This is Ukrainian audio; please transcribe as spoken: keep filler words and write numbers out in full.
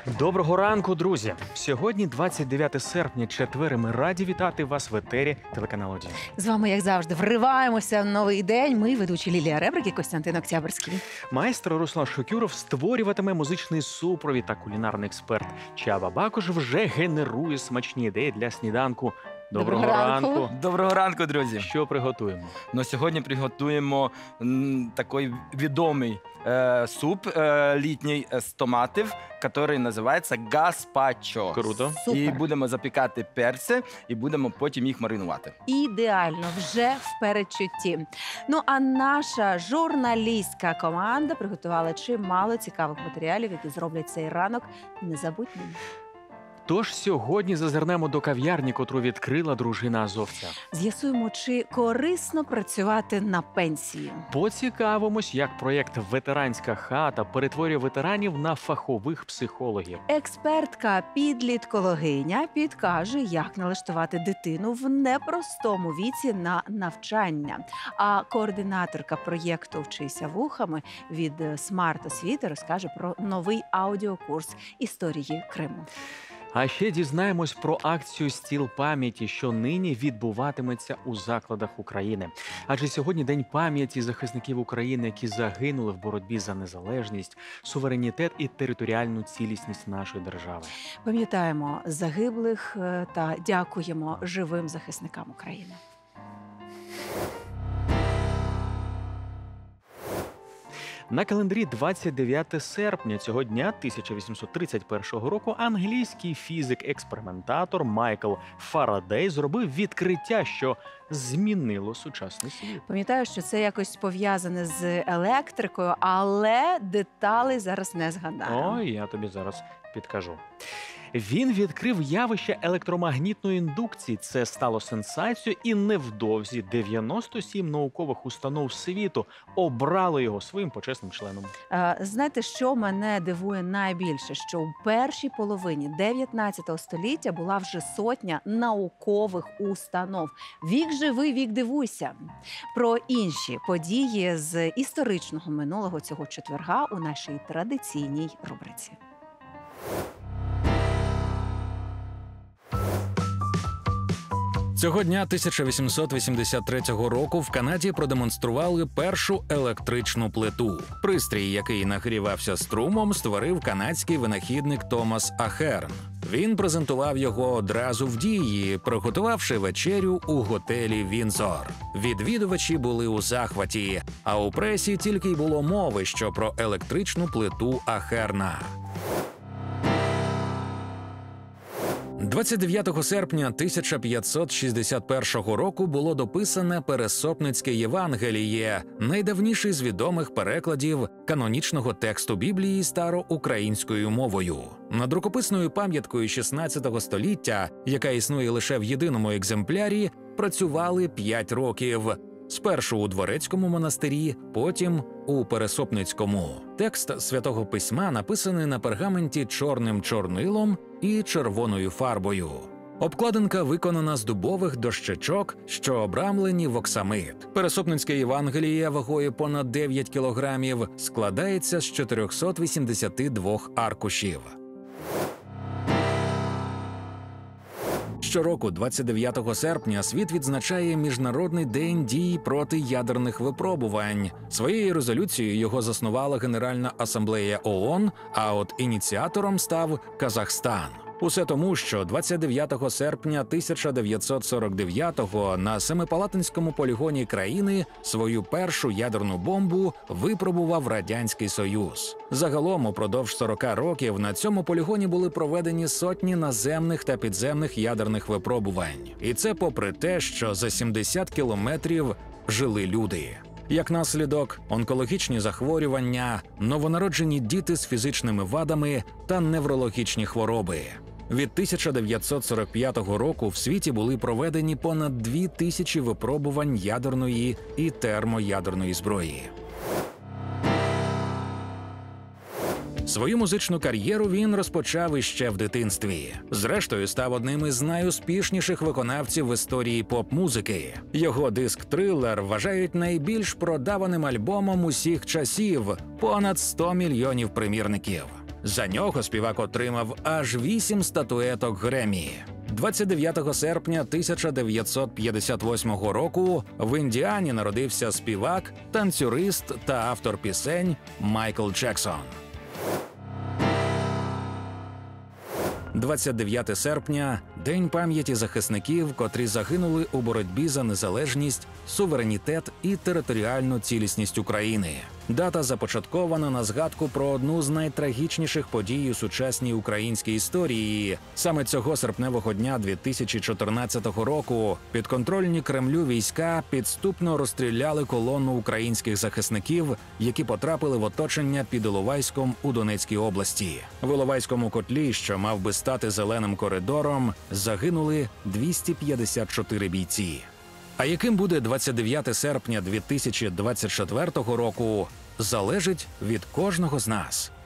Доброго ранку, друзі! Сьогодні двадцять дев'яте серпня, четвер, і ми раді вітати вас в етері телеканалу «Дім». З вами, як завжди, вриваємося в новий день. Ми, ведучі Лілія Ребрик і Костянтин Октябрьський. Майстер Руслан Шокюров створюватиме музичний супровід, та кулінарний експерт Чаба Бакуш вже генерує смачні ідеї для сніданку. Доброго, Доброго ранку. ранку. Доброго ранку, друзі! Що приготуємо? Ну, сьогодні приготуємо м, такий відомий е, суп е, літній з томатів, який називається гаспачо. Круто. Супер. І будемо запікати перці, і будемо потім їх маринувати. Ідеально, вже в передчутті. Ну, а наша журналістська команда приготувала чимало цікавих матеріалів, які зроблять цей ранок незабутнім. Тож сьогодні зазирнемо до кав'ярні, котру відкрила дружина азовця. З'ясуємо, чи корисно працювати на пенсії. Поцікавимось, як проєкт «Ветеранська хата» перетворює ветеранів на фахових психологів. Експертка підліткологиня підкаже, як налаштувати дитину в непростому віці на навчання. А координаторка проєкту «Вчися вухами» від «Смарт-освіти» розкаже про новий аудіокурс історії Криму. А ще дізнаємось про акцію «Стіл пам'яті», що нині відбуватиметься у закладах України. Адже сьогодні День пам'яті захисників України, які загинули в боротьбі за незалежність, суверенітет і територіальну цілісність нашої держави. Пам'ятаємо загиблих е, та дякуємо живим захисникам України. На календарі двадцять дев'яте серпня цього дня тисяча вісімсот тридцять першого року англійський фізик-експериментатор Майкл Фарадей зробив відкриття, що змінило сучасний світ. Пам'ятаю, що це якось пов'язане з електрикою, але деталей зараз не згадаю. Ой, я тобі зараз підкажу. Він відкрив явище електромагнітної індукції. Це стало сенсацією, і невдовзі дев'яносто сім наукових установ світу обрали його своїм почесним членом. Е, Знаєте, що мене дивує найбільше? Що у першій половині дев'ятнадцятого століття була вже сотня наукових установ. Вік живий, вік дивуйся. Про інші події з історичного минулого цього четверга у нашій традиційній рубриці. Цього дня тисяча вісімсот вісімдесят третього року в Канаді продемонстрували першу електричну плиту. Пристрій, який нагрівався струмом, створив канадський винахідник Томас Ахерн. Він презентував його одразу в дії, приготувавши вечерю у готелі «Віндзор». Відвідувачі були у захваті, а у пресі тільки й було мови, що про електричну плиту Ахерна. двадцять дев'ятого серпня тисяча п'ятсот шістдесят першого року було дописане Пересопницьке Євангеліє, найдавніший з відомих перекладів канонічного тексту Біблії староукраїнською мовою. Над рукописною пам'яткою шістнадцятого століття, яка існує лише в єдиному екземплярі, працювали п'ять років. Спершу у Дворецькому монастирі, потім у Пересопницькому. Текст Святого Письма написаний на пергаменті чорним чорнилом і червоною фарбою. Обкладинка виконана з дубових дощечок, що обрамлені в оксамит. Пересопницьке Євангеліє вагою понад дев'ять кілограмів складається з чотирьохсот вісімдесяти двох аркушів. Щороку, двадцять дев'ятого серпня, світ відзначає Міжнародний день дій проти ядерних випробувань. Своєю резолюцією його заснувала Генеральна асамблея ООН, а от ініціатором став Казахстан. Усе тому, що двадцять дев'ятого серпня тисяча дев'ятсот сорок дев'ятого на Семипалатинському полігоні країни свою першу ядерну бомбу випробував Радянський Союз. Загалом упродовж сорока років на цьому полігоні були проведені сотні наземних та підземних ядерних випробувань. І це попри те, що за сімдесят кілометрів жили люди. Як наслідок – онкологічні захворювання, новонароджені діти з фізичними вадами та неврологічні хвороби. Від тисяча дев'ятсот сорок п'ятого року в світі були проведені понад дві тисячі випробувань ядерної і термоядерної зброї. Свою музичну кар'єру він розпочав іще в дитинстві. Зрештою, став одним із найуспішніших виконавців в історії поп-музики. Його диск «Трилер» вважають найбільш продаваним альбомом усіх часів – понад сто мільйонів примірників. За нього співак отримав аж вісім статуеток Греммі. двадцять дев'ятого серпня тисяча дев'ятсот п'ятдесят восьмого року в Індіані народився співак, танцюрист та автор пісень Майкл Джексон. двадцять дев'ятого серпня – День пам'яті захисників, котрі загинули у боротьбі за незалежність, суверенітет і територіальну цілісність України. Дата започаткована на згадку про одну з найтрагічніших подій у сучасній українській історії. Саме цього серпневого дня дві тисячі чотирнадцятого року підконтрольні Кремлю війська підступно розстріляли колону українських захисників, які потрапили в оточення під Іловайськом у Донецькій області. В Іловайському котлі, що мав би стати зеленим коридором, загинули двісті п'ятдесят чотири бійці. А яким буде двадцять дев'ятого серпня дві тисячі двадцять четвертого року, залежить від кожного з нас.